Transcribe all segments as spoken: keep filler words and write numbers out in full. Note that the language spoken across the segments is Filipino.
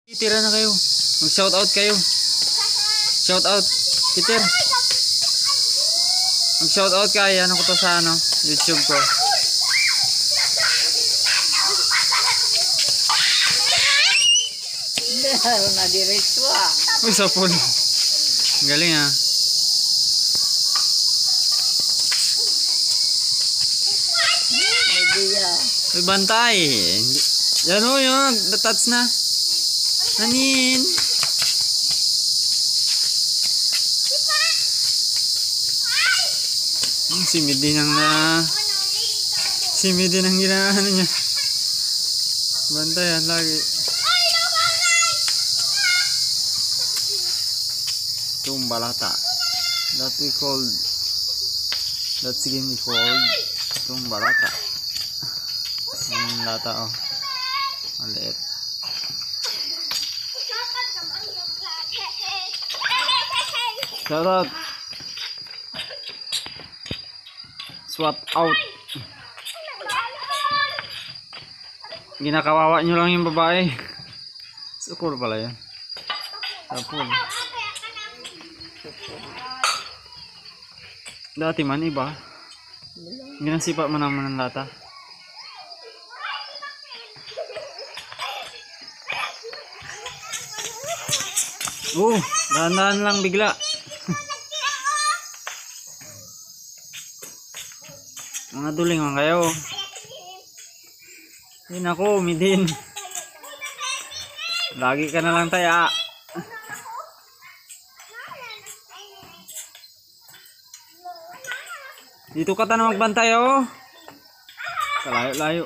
Tira na kayo. Mag-shout out kayo. Shout out. Peter. Mag-shout out kayo. Ano ko to sa ano? YouTube ko. Dahil na diretso ah. Uy, sapol. Galing ah. Idea. Uy, bantay. Yan o, yun. Natats na. Anin. Si Midi nang na Si Midi nang ginaano niya. Bantayan lagi. Tumbalata. That we called That game we called Tumbalata. Yung lata oh. Maliit. Shout out. Swap out. Ginakawawa nyo lang yung babae. Sukul pala yan. Sapul. Dati man iba. Ginasipa mo naman ng lata. Oh, dahan-dahan lang bigla. Mga duling man kayo. Yun ako, Midin. Lagi ka na lang taya. Dito ka ta na magbantay oh. Kalayo-layo.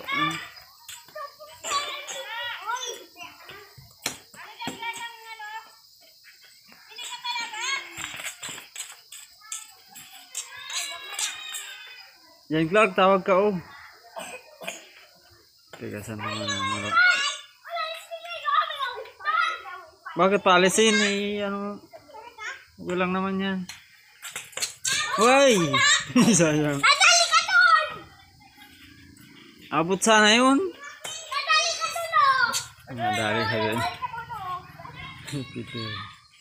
Yan Clark, tawag ka oh. Teka, saan naman ang bakit paalisin eh, ano, walang naman yan. Hoy! Sayang. Abot sana yun. Nadali ka din. Peter.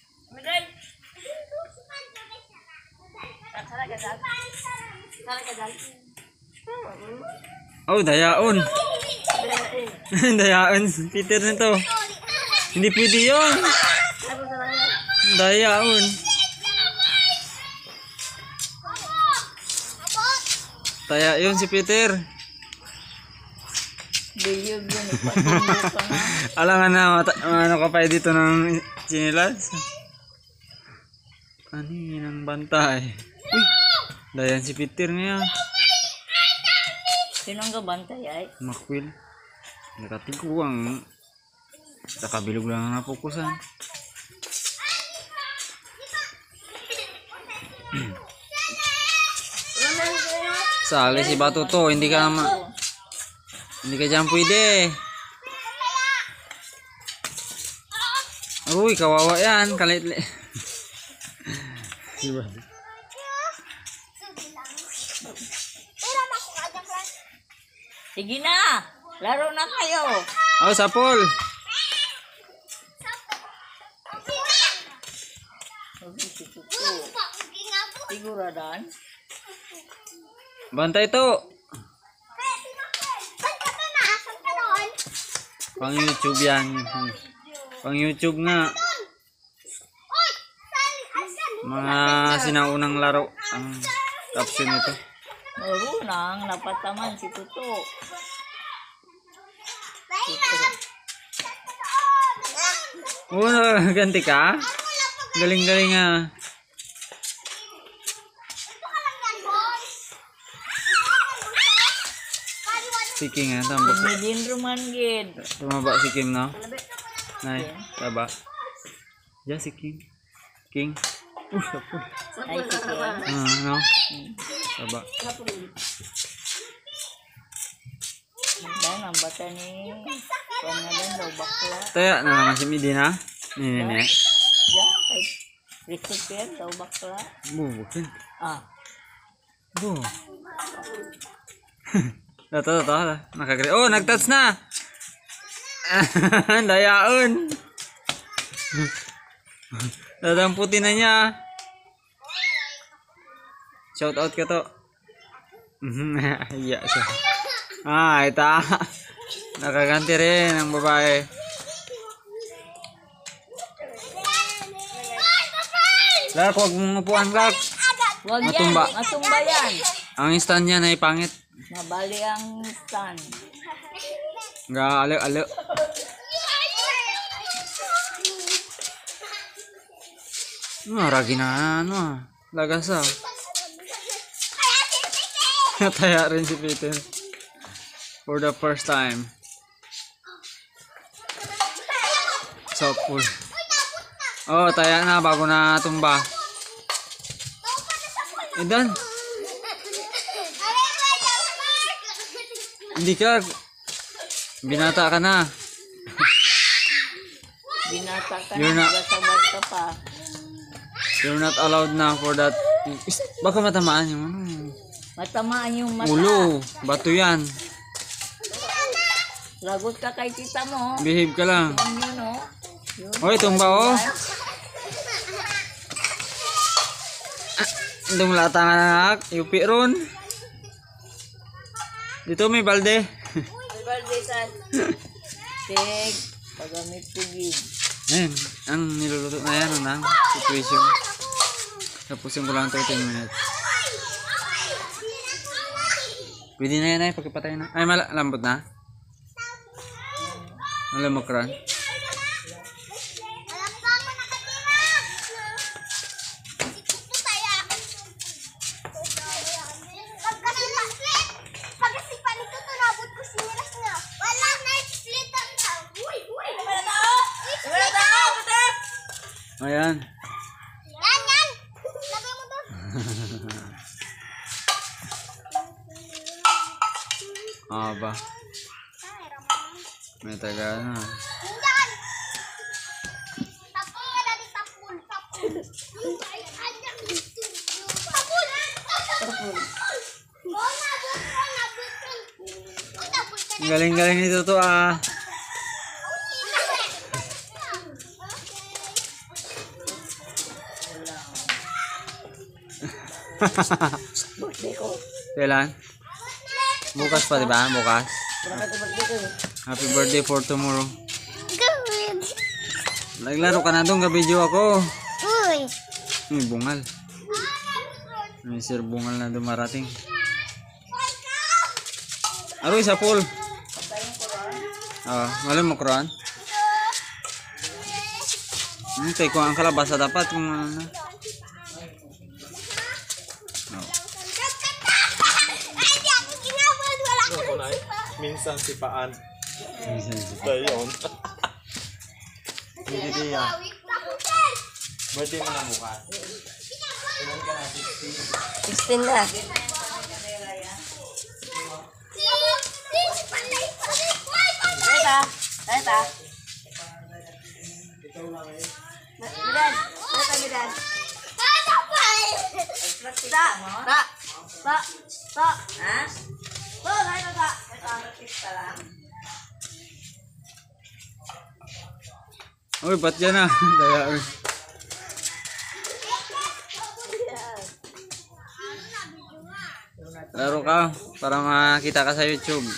Oh, dayaon. Dayaon Peter nito. Hindi pwede yun. Dayaon. Taya yun si Peter. Alam nga na, ano ka pa dito ng sinilas? Ano yun ang bantay? Uy, dayan si Peter niya. Sino ang kabantay ay? Makwil. Nakatiguang. Nakabilog lang ang napukusan. Sali si Batuto, hindi ka ma hindi ka dyan pwede. Uy, kawawa yan, kalit-lit. Sige na, laro na kayo. Oh, sapol. Siguradan. Bantay to. Pang YouTube yan. Pang YouTube nga. Mga sinaunang laro ang caption nito. Marunang, napataman si Tuto. Oo, ganti ka? Galing-galing ah. Si King ah, tambok. Midin ruman gid. Tumaba si Kim no? Nay, taba. Ya si King. King. Uh, sapul. Ay, sige. Ah, no? Taba. Dan ang bata ni kuan nga dan daw bakla. Taya na naman si Midi na. Ni ni. Ya, kay Christopher daw bakla. Bubukin. Ah. Bu. Ito, ito, nakagre. Oh, nag-touch na. Dayaon. Dadamputin na niya. Shout out ka to. Iya siya. Ah, ita. Nakaganti rin ang babae. Lark, huwag mong upuan, Lark. Huwag yan. Matumba. Matumba yan. Ang stand niya ay pangit. Mabali ang stand. Galo, alo. No, ragi na ano. Lagas ah. Nataya rin si Peter. For the first time. So cool. Oh, taya na bago na tumba. Edan. Hindi ka. Binata ka na. Binata ka You're na. not- Nagasabad ka pa. You're not allowed na for that. Is- Baka matamaan yung ano. Matamaan yung mata. Ulo. Bato yan. Lagot ka kay tita mo. Behave ka lang. Yun yun, oh. Yun. Hoy, tumba oh. Andong lata nga nak. Yupi ron. Dito may balde. Birthday sa Tig. Pagamit tugig. Ayan. Ang niluluto na yan. Ang situation. Tapusin ko lang thirteen minutes. Pwede na yan ay pagkipatay na. Ay malambot na. Malamakran. Ayan. Aba. May taga na. Galing-galing nito to ah. Birthday ko. Kailan? Bukas pa, di ba? Bukas. Salamat sa birthday ko. Happy birthday for tomorrow. Naglaro ka na doon, ka-video ako. Uy. May bungal. May sir bungal na dumarating. Aroy sa pool. Ah, malam mo kron. Hintay ko ang kalabasa dapat kung ano na. Minsan si Paan. Minsan Ito yun. Hindi diya. Birthday mo na bukas. sixteen na. Teta. Teta. Midan. Teta, Midan. Ta. Ta. Ta. Ta. Ha? Ta. Ta. Ta. Ito ang artista lang. Uy, ba't dyan ah? Daya, uy. Laro ka para makita ka sa YouTube.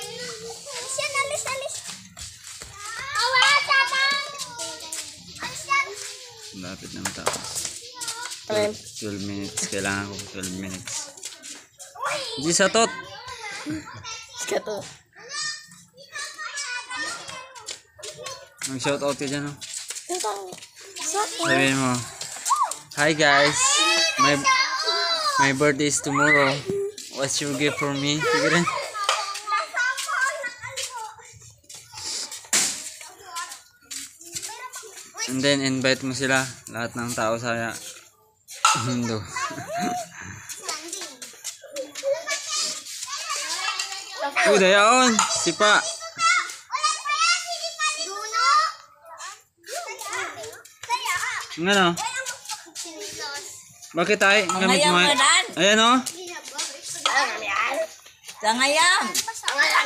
Lapit na matapos. twelve minutes. Kailangan ko twelve minutes. Di sa tot. Kato. Mag-shout out ka dyan, oh. Sabihin mo, hi guys, my my birthday is tomorrow. What's your gift for me? Sige rin. And then invite mo sila, lahat ng tao sa mundo. Uy, dayaon, sipa. Ano? Bakit ay? Gamit mo ay? Ayan o. Ang ayam.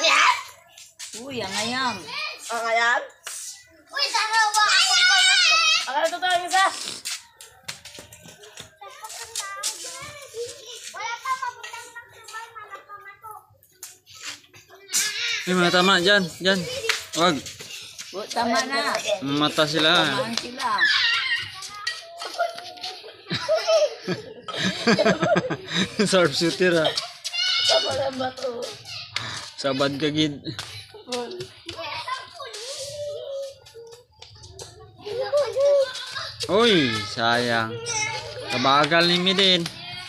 Uy, ang ayam. Ang alam? Uy, dalawa ako pa. Ay, mga tama dyan, dyan. Wag. Bu, tama na. Mata sila. Tamaan sila. Sharpshooter ah. Tama na ba to? Sabad ka gid. Uy, sayang. Kabagal ni mi din.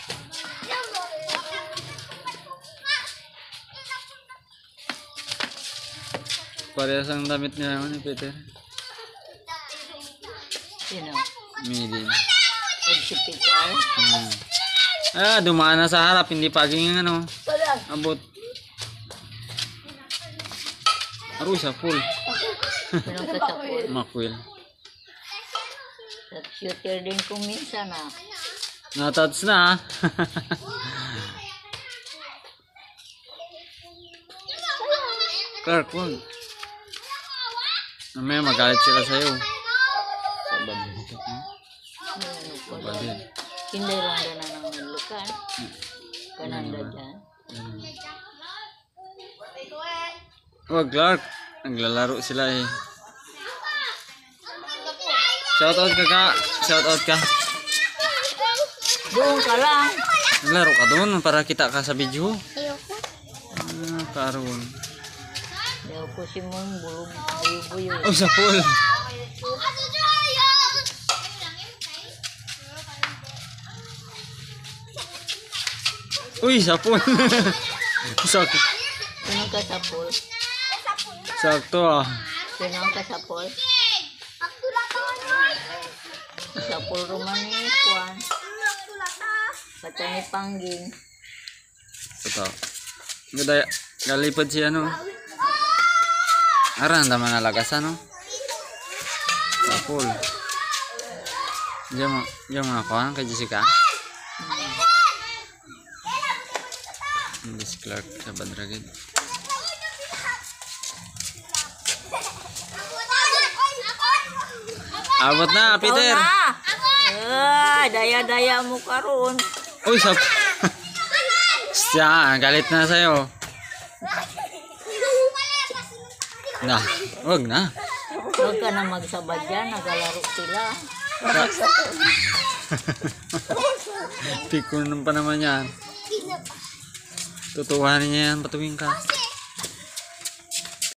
Parehas ang damit niya naman ni Peter. Sino? Mi din. Pag si Peter? Hmm. Ah, dumaan na sa harap, hindi paging ano. Abot. Aroy sa full. Sino ka sa pool? Makwil. Shooter din kung minsan ah. Natats na. Clark, wag. Mamaya magalit sila sa'yo. Sabad. Sabad din. Hindi lang na nang lukan. Kananda dyan. Wag, Clark. Naglalaro sila eh. Shout out ka ka. Shout out ka. Doon ka lang. Naglaro ka doon para kita ka sa video. Ah, karon. Ayaw ko si Mong bulong buyo-buyo. Oh, sa pool. Uy, sa pool. Sakto. Sino ka sa pool? Sakto ah. Sino ka sa pool? Sa pool roman ni Juan. Patay ni Pangging. Ito. Gada, galipad si ano. Aran naman nalagas ano. Sa pool. Diyan mo, diyan mo ako kay Jessica. Hindi si Clark sa Badragid. Abot na, Peter. Ah, daya-daya mo karon. Uy, sap. Siya, galit na sa'yo. Na, wag na. Huwag ka na magsabad yan, nagalaro sila. Tikon pa naman yan. Tutuhanin niya yan, patuwing ka.